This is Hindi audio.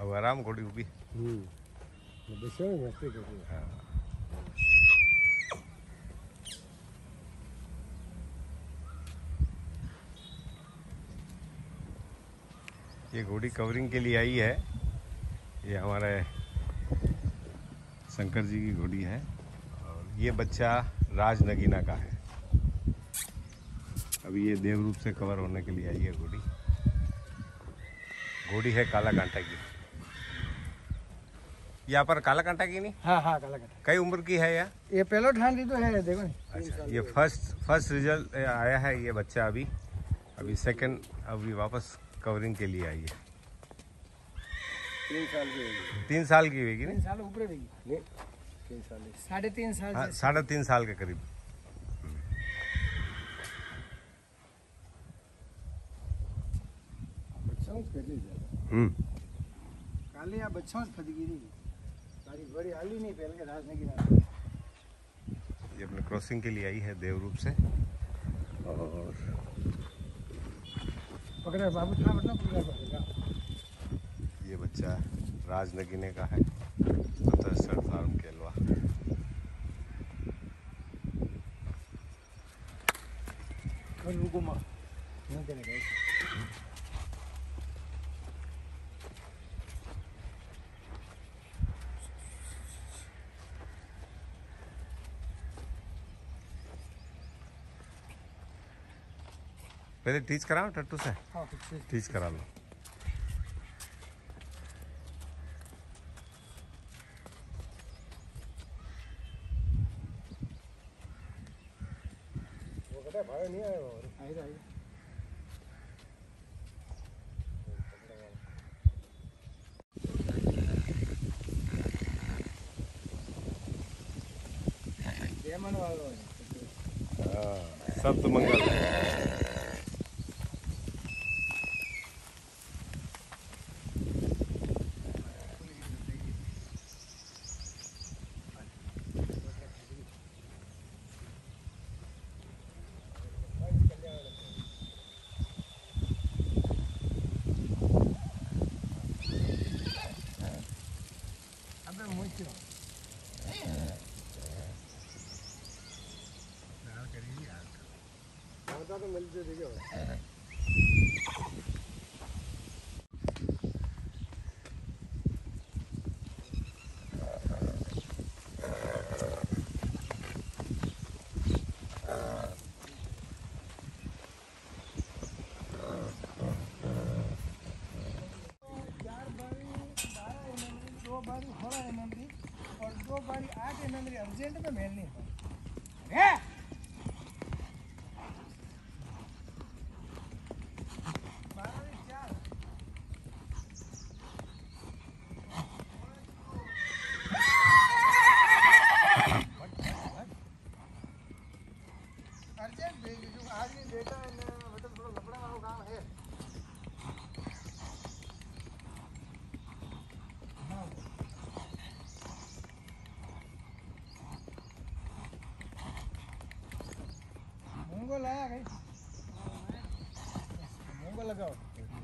वो आराम घोड़ी भी। हाँ। ये घोड़ी कवरिंग के लिए आई है। ये हमारे शंकर जी की घोड़ी है और ये बच्चा राज नगीना का है। अभी ये देवरूप से कवर होने के लिए आई है घोड़ी। घोड़ी है काला कांटा की। यहाँ पर काला कांटा की नहीं? हाँ हाँ काला कांटा। कई उम्र की है यह? ये पहले ठान दी तो है, देखो। अच्छा, ये फर्स्ट रिजल्ट आया है ये बच्चा। अभी सेकंड अभी वापस कवरिंग के लिए आई है। 3 साल की होगी। 3 साल की होगी नहीं? 3 साल ऊपर होगी। 3 साल, 3.5 साल। हाँ, 3.5 साल के करीब। काली आ बच्चों से फटगी नहीं सारी बड़ी हाली नहीं पहले के राज नहीं। ये अपने क्रॉसिंग के लिए आई है देवरूप से। और पकड़े बाबू था मतलब पूरा पकड़ेगा। ये बच्चा राज नगीने का है, छत्तीसगढ़ फार्म केलवा। और रुको मां नहीं करेगा। पहले टीच कराओ टट्टू से। हाँ टीच करा लो। वो कहता भाई नहीं आया और आएगा आएगा। जयमन वाला सप्त मंगल। अबे मुझे तो मिलते देखो। बारी 16 mm की और 2 बारी 8 mm की अर्जेंट में मेल नहीं है। अर्जेंट भेज जो आज नहीं बेटा है ना, मतलब थोड़ा लफड़ा वाला काम है। मूंगो लाया भाई, मूंगो लगाओ।